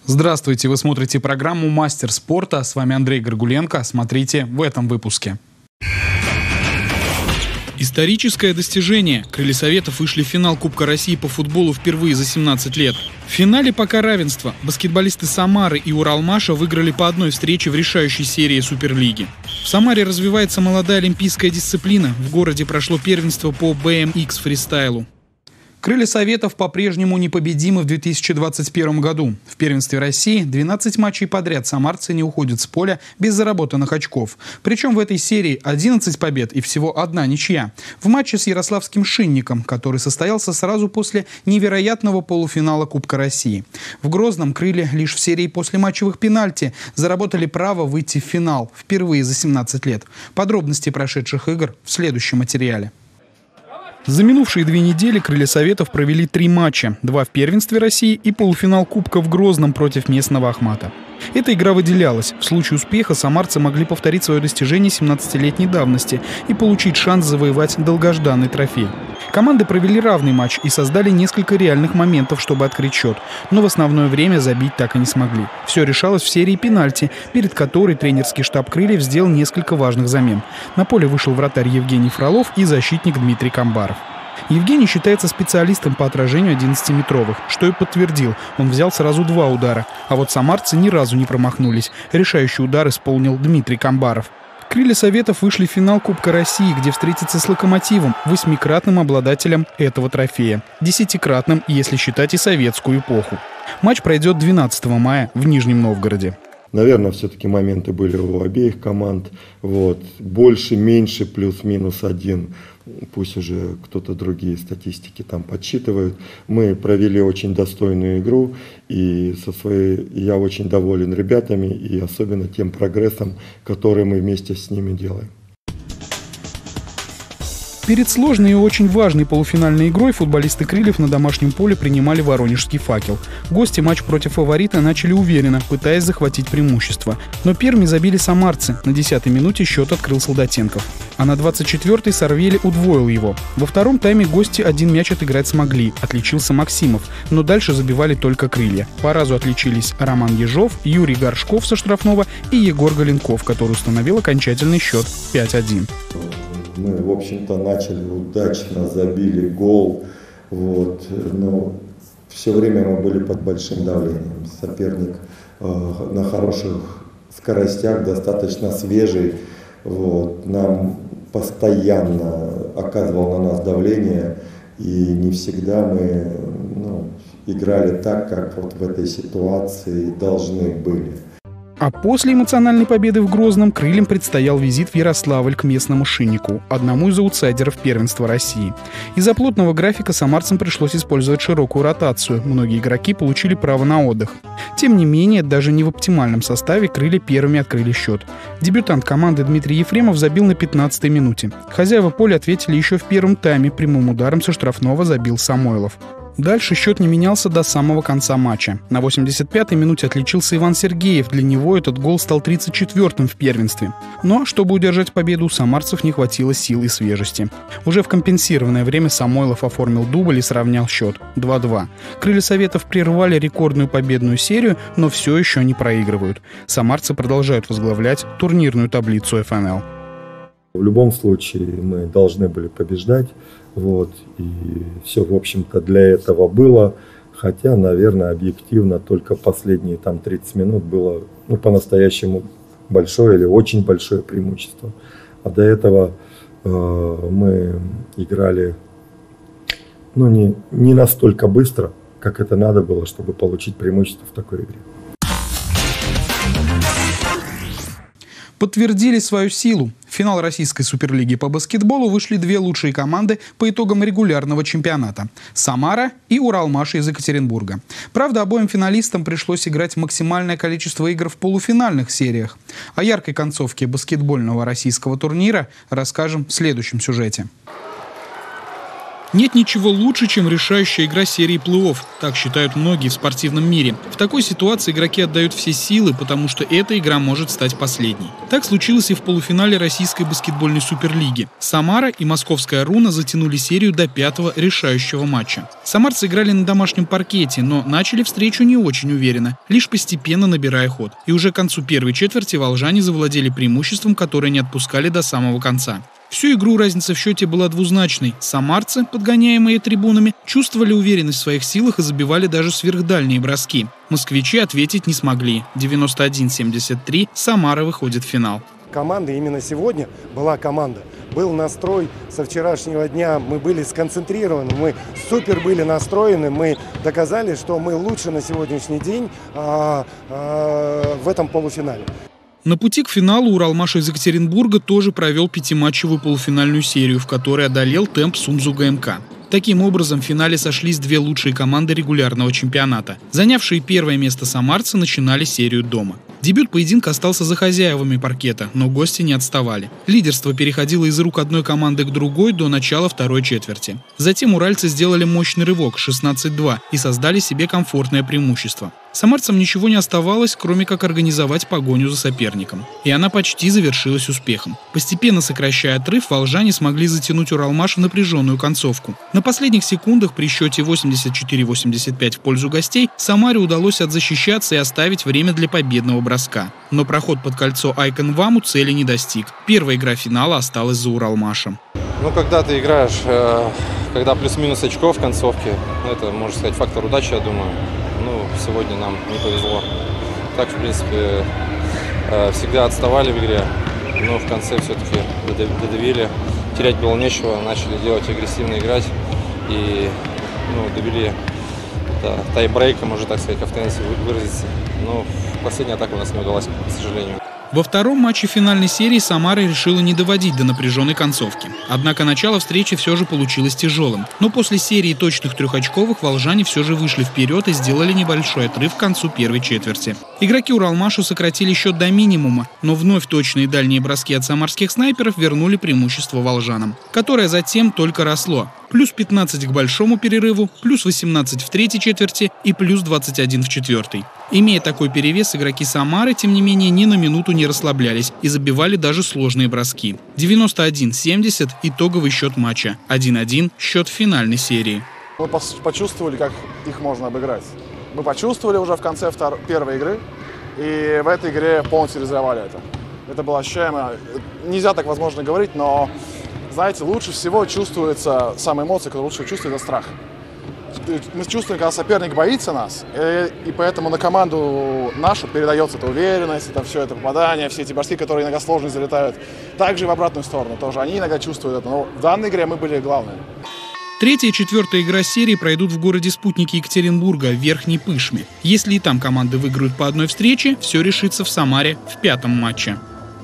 Здравствуйте, вы смотрите программу «Мастер спорта». С вами Андрей Горгуленко. Смотрите в этом выпуске. Историческое достижение. Крылья Советов вышли в финал Кубка России по футболу впервые за 17 лет. В финале пока равенство. Баскетболисты Самары и Уралмаша выиграли по одной встрече в решающей серии Суперлиги. В Самаре развивается молодая олимпийская дисциплина. В городе прошло первенство по BMX фристайлу. Крылья Советов по-прежнему непобедимы в 2021 году. В первенстве России 12 матчей подряд самарцы не уходят с поля без заработанных очков. Причем в этой серии 11 побед и всего одна ничья. В матче с ярославским «Шинником», который состоялся сразу после невероятного полуфинала Кубка России. В Грозном крылья лишь в серии после матчевых пенальти заработали право выйти в финал впервые за 17 лет. Подробности прошедших игр в следующем материале. За минувшие 2 недели Крылья Советов провели 3 матча. 2 в первенстве России и полуфинал Кубка в Грозном против местного Ахмата. Эта игра выделялась. В случае успеха самарцы могли повторить свое достижение 17-летней давности и получить шанс завоевать долгожданный трофей. Команды провели равный матч и создали несколько реальных моментов, чтобы открыть счет. Но в основное время забить так и не смогли. Все решалось в серии пенальти, перед которой тренерский штаб «Крыльев» сделал несколько важных замен. На поле вышел вратарь Евгений Фролов и защитник Дмитрий Камбаров. Евгений считается специалистом по отражению 11-метровых, что и подтвердил. Он взял сразу 2 удара. А вот самарцы ни разу не промахнулись. Решающий удар исполнил Дмитрий Камбаров. Крылья Советов вышли в финал Кубка России, где встретятся с «Локомотивом», 8-кратным обладателем этого трофея. 10-кратным, если считать и советскую эпоху. Матч пройдет 12 мая в Нижнем Новгороде. Наверное, все-таки моменты были у обеих команд. Больше, меньше, плюс-минус 1. Пусть уже кто-то другие статистики там подсчитывают. Мы провели очень достойную игру. И я очень доволен ребятами и особенно тем прогрессом, который мы вместе с ними делаем. Перед сложной и очень важной полуфинальной игрой футболисты «Крыльев» на домашнем поле принимали воронежский «Факел». Гости матч против фаворита начали уверенно, пытаясь захватить преимущество. Но первыми забили самарцы. На 10-й минуте счет открыл Солдатенков. А на 24-й Сарвели удвоил его. Во втором тайме гости 1 мяч отыграть смогли. Отличился Максимов. Но дальше забивали только «Крылья». По разу отличились Роман Ежов, Юрий Горшков со штрафного и Егор Голенков, который установил окончательный счет 5-1. Мы, в общем-то, начали удачно, забили гол, но все время мы были под большим давлением. Соперник на хороших скоростях, достаточно свежий, нам постоянно оказывал на нас давление, и не всегда мы играли так, как в этой ситуации должны были. А после эмоциональной победы в Грозном крыльям предстоял визит в Ярославль к местному «Шиннику», одному из аутсайдеров первенства России. Из-за плотного графика самарцам пришлось использовать широкую ротацию. Многие игроки получили право на отдых. Тем не менее, даже не в оптимальном составе крылья первыми открыли счет. Дебютант команды Дмитрий Ефремов забил на 15-й минуте. Хозяева поля ответили еще в первом тайме. Прямым ударом со штрафного забил Самойлов. Дальше счет не менялся до самого конца матча. На 85-й минуте отличился Иван Сергеев. Для него этот гол стал 34-м в первенстве. Но, чтобы удержать победу, у самарцев не хватило сил и свежести. Уже в компенсированное время Самойлов оформил дубль и сравнял счет 2-2. Крылья Советов прервали рекордную победную серию, но все еще не проигрывают. Самарцы продолжают возглавлять турнирную таблицу ФНЛ. В любом случае мы должны были побеждать, и все, в общем-то, для этого было, хотя, наверное, объективно только последние 30 минут было по-настоящему большое или очень большое преимущество. А до этого мы играли не настолько быстро, как это надо было, чтобы получить преимущество в такой игре. Подтвердили свою силу. В финал российской суперлиги по баскетболу вышли 2 лучшие команды по итогам регулярного чемпионата – «Самара» и «Уралмаш» из Екатеринбурга. Правда, обоим финалистам пришлось играть максимальное количество игр в полуфинальных сериях. О яркой концовке баскетбольного российского турнира расскажем в следующем сюжете. Нет ничего лучше, чем решающая игра серии плей-офф, так считают многие в спортивном мире. В такой ситуации игроки отдают все силы, потому что эта игра может стать последней. Так случилось и в полуфинале Российской баскетбольной суперлиги. Самара и Московская Руна затянули серию до 5-го решающего матча. Самарцы играли на домашнем паркете, но начали встречу не очень уверенно, лишь постепенно набирая ход. И уже к концу первой четверти волжане завладели преимуществом, которое не отпускали до самого конца. Всю игру разница в счете была двузначной. Самарцы, подгоняемые трибунами, чувствовали уверенность в своих силах и забивали даже сверхдальние броски. Москвичи ответить не смогли. 91-73 Самара выходит в финал. Команда именно сегодня была команда. Был настрой со вчерашнего дня, мы были сконцентрированы, мы супер были настроены, мы доказали, что мы лучше на сегодняшний день в этом полуфинале. На пути к финалу Уралмаш из Екатеринбурга тоже провел 5-матчевую полуфинальную серию, в которой одолел темп Сумзу ГМК. Таким образом, в финале сошлись две лучшие команды регулярного чемпионата. Занявшие первое место самарцы начинали серию дома. Дебют поединка остался за хозяевами паркета, но гости не отставали. Лидерство переходило из рук одной команды к другой до начала второй четверти. Затем уральцы сделали мощный рывок 16-2 и создали себе комфортное преимущество. Самарцам ничего не оставалось, кроме как организовать погоню за соперником. И она почти завершилась успехом. Постепенно сокращая отрыв, волжане смогли затянуть Уралмаш в напряженную концовку. На последних секундах при счете 84-85 в пользу гостей Самаре удалось отзащищаться и оставить время для победного броска. Но проход под кольцо Айкон Ваму цели не достиг. Первая игра финала осталась за Уралмашем. Когда ты играешь, когда плюс-минус очков в концовке, это, можно сказать, фактор удачи, я думаю. Сегодня нам не повезло. Так, в принципе, всегда отставали в игре, но в конце все-таки додавили. Терять было нечего, начали делать агрессивно, играть и довели до тайбрейка, можно так сказать, в теннисе выразиться. Но последняя атака у нас не удалась, к сожалению. Во втором матче финальной серии Самара решила не доводить до напряженной концовки. Однако начало встречи все же получилось тяжелым. Но после серии точных трехочковых волжане все же вышли вперед и сделали небольшой отрыв к концу первой четверти. Игроки Уралмашу сократили счет до минимума, но вновь точные дальние броски от самарских снайперов вернули преимущество волжанам, которое затем только росло. Плюс 15 к большому перерыву, плюс 18 в третьей четверти и плюс 21 в четвертой. Имея такой перевес, игроки Самары, тем не менее, ни на минуту не расслаблялись и забивали даже сложные броски. 91-70 итоговый счет матча. 1-1 счет финальной серии. Мы почувствовали, как их можно обыграть. Мы почувствовали уже в конце первой игры, и в этой игре полностью реализовали это. Это было ощущаемо. Нельзя так, возможно, говорить, но, знаете, лучше всего чувствуется, самая эмоция, которую лучше чувствует, это страх. Мы чувствуем, когда соперник боится нас, и поэтому на команду нашу передается эта уверенность, это все это попадание, все эти броски, которые иногда сложно залетают. Также и в обратную сторону тоже. Они иногда чувствуют это, но в данной игре мы были главные. Третья и четвертая игра серии пройдут в городе-спутнике Екатеринбурга, в Верхней Пышме. Если и там команды выиграют по одной встрече, все решится в Самаре в пятом матче.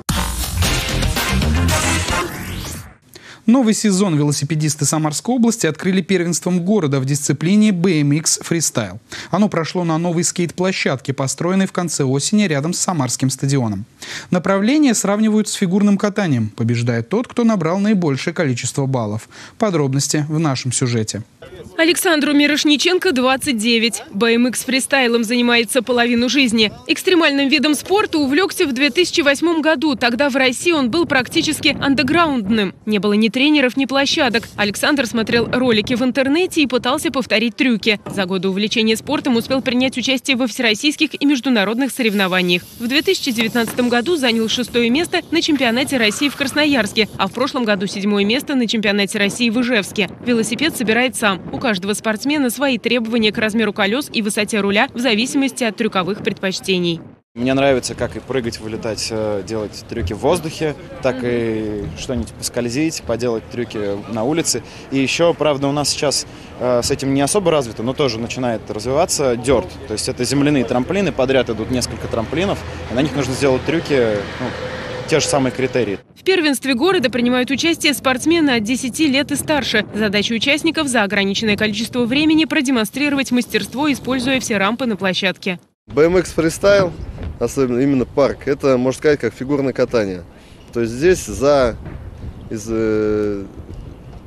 Новый сезон велосипедисты Самарской области открыли первенством города в дисциплине BMX Freestyle. Оно прошло на новой скейт-площадке, построенной в конце осени рядом с Самарским стадионом. Направление сравнивают с фигурным катанием. Побеждает тот, кто набрал наибольшее количество баллов. Подробности в нашем сюжете. Александру Мирошниченко 29. BMX фристайлом занимается половину жизни. Экстремальным видом спорта увлекся в 2008 году. Тогда в России он был практически андеграундным. Не было ни тренеров, ни площадок. Александр смотрел ролики в интернете и пытался повторить трюки. За годы увлечения спортом успел принять участие во всероссийских и международных соревнованиях. В 2019 году занял 6-е место на чемпионате России в Красноярске, а в прошлом году 7-е место на чемпионате России в Ижевске. Велосипед собирает сам. У каждого спортсмена свои требования к размеру колес и высоте руля в зависимости от трюковых предпочтений. Мне нравится как и прыгать, вылетать, делать трюки в воздухе, так и что-нибудь поскользить, поделать трюки на улице. И еще, правда, у нас сейчас с этим не особо развито, но тоже начинает развиваться дёрт. То есть это земляные трамплины, подряд идут несколько трамплинов, и на них нужно сделать трюки, те же самые критерии. В первенстве города принимают участие спортсмены от 10 лет и старше. Задача участников за ограниченное количество времени продемонстрировать мастерство, используя все рампы на площадке. BMX Freestyle, особенно именно парк, это, можно сказать, как фигурное катание. То есть здесь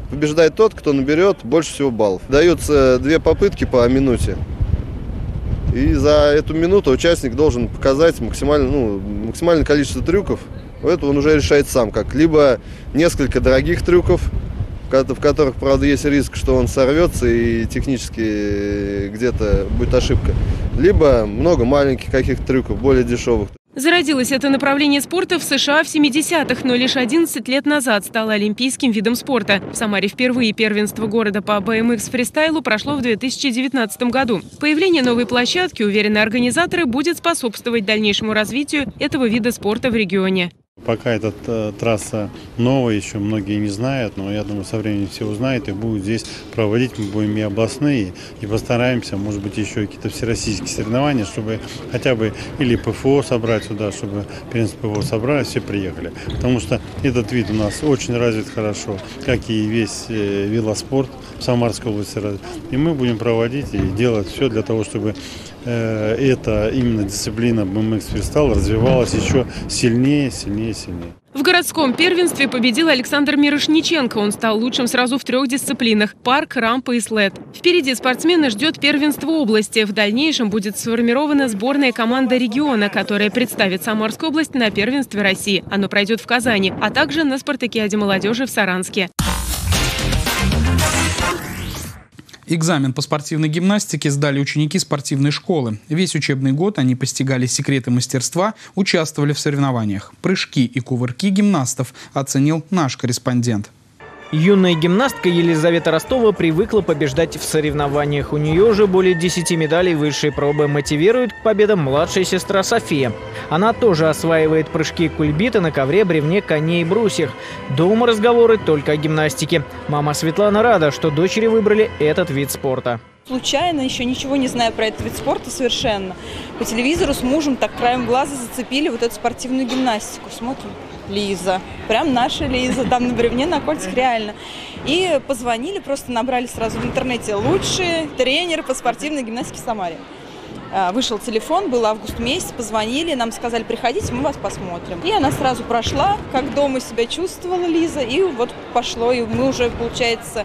Побеждает тот, кто наберет больше всего баллов. Даются 2 попытки по минуте. И за эту минуту участник должен показать максимальное количество трюков. Это он уже решает сам, как либо несколько дорогих трюков, в которых, правда, есть риск, что он сорвется и технически где-то будет ошибка, либо много маленьких каких-то трюков, более дешевых. Зародилось это направление спорта в США в 70-х, но лишь 11 лет назад стало олимпийским видом спорта. В Самаре впервые первенство города по BMX фристайлу прошло в 2019 году. Появление новой площадки, уверены организаторы, будет способствовать дальнейшему развитию этого вида спорта в регионе. Пока эта трасса новая, еще многие не знают, но я думаю, со временем все узнают и будут здесь проводить. Мы будем и областные, и постараемся, может быть, еще какие-то всероссийские соревнования, чтобы хотя бы или ПФО собрать сюда, чтобы первенство ПФО собрали, все приехали. Потому что этот вид у нас очень развит хорошо, как и весь велоспорт в Самарской области. И мы будем проводить и делать все для того, чтобы эта именно дисциплина BMX фристайл развивалась еще сильнее. В городском первенстве победил Александр Мирошниченко. Он стал лучшим сразу в 3 дисциплинах – парк, рампа и след. Впереди спортсмена ждет первенство области. В дальнейшем будет сформирована сборная команда региона, которая представит Самарскую область на первенстве России. Оно пройдет в Казани, а также на спартакиаде молодежи в Саранске. Экзамен по спортивной гимнастике сдали ученики спортивной школы. Весь учебный год они постигали секреты мастерства, участвовали в соревнованиях. Прыжки и кувырки гимнастов оценил наш корреспондент. Юная гимнастка Елизавета Ростова привыкла побеждать в соревнованиях. У нее уже более 10 медалей высшей пробы. Мотивирует к победам младшая сестра София. Она тоже осваивает прыжки кульбита на ковре, бревне, коне и брусьях. Дома разговоры только о гимнастике. Мама Светлана рада, что дочери выбрали этот вид спорта. Случайно, еще ничего не зная про этот вид спорта совершенно. По телевизору с мужем так краем глаза зацепили вот эту спортивную гимнастику. Смотрим. Лиза. Прям наша Лиза. Там на бревне, на кольцах реально. И позвонили, просто набрали сразу в интернете лучший тренер по спортивной гимнастике в Самаре. Вышел телефон, был август месяц, позвонили, нам сказали, приходите, мы вас посмотрим. И она сразу прошла, как дома себя чувствовала Лиза, и вот пошло. И мы уже, получается,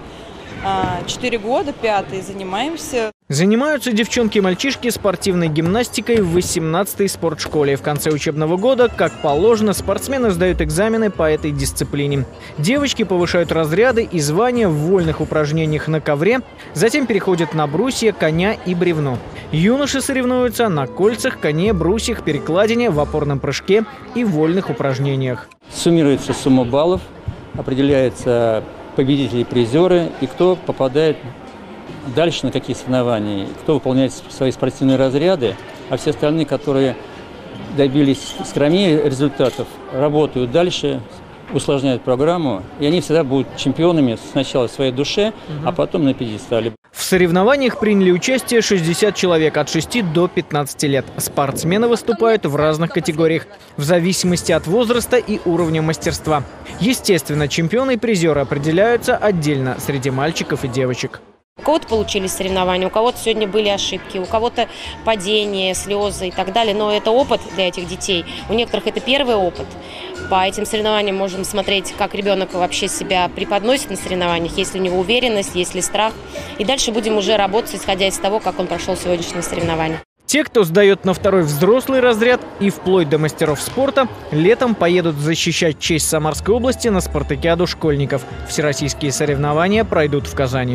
4 года, 5-й занимаемся. Занимаются девчонки и мальчишки спортивной гимнастикой в 18-й спортшколе. В конце учебного года, как положено, спортсмены сдают экзамены по этой дисциплине. Девочки повышают разряды и звания в вольных упражнениях на ковре, затем переходят на брусья, коня и бревно. Юноши соревнуются на кольцах, коне, брусьях, перекладине, в опорном прыжке и вольных упражнениях. Суммируется сумма баллов, определяются победители и призеры, и кто попадает дальше на какие соревнования, кто выполняет свои спортивные разряды, а все остальные, которые добились скромнее результатов, работают дальше, усложняют программу, и они всегда будут чемпионами сначала в своей душе, а потом на пьедестале. В соревнованиях приняли участие 60 человек от 6 до 15 лет. Спортсмены выступают в разных категориях, в зависимости от возраста и уровня мастерства. Естественно, чемпионы и призеры определяются отдельно среди мальчиков и девочек. У кого-то получились соревнования, у кого-то сегодня были ошибки, у кого-то падения, слезы и так далее. Но это опыт для этих детей. У некоторых это первый опыт. По этим соревнованиям можем смотреть, как ребенок вообще себя преподносит на соревнованиях, есть ли у него уверенность, есть ли страх. И дальше будем уже работать, исходя из того, как он прошел сегодняшнее соревнование. Те, кто сдает на 2-й взрослый разряд и вплоть до мастеров спорта, летом поедут защищать честь Самарской области на спартакиаду школьников. Всероссийские соревнования пройдут в Казани.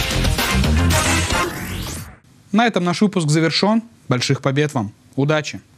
На этом наш выпуск завершен. Больших побед вам. Удачи!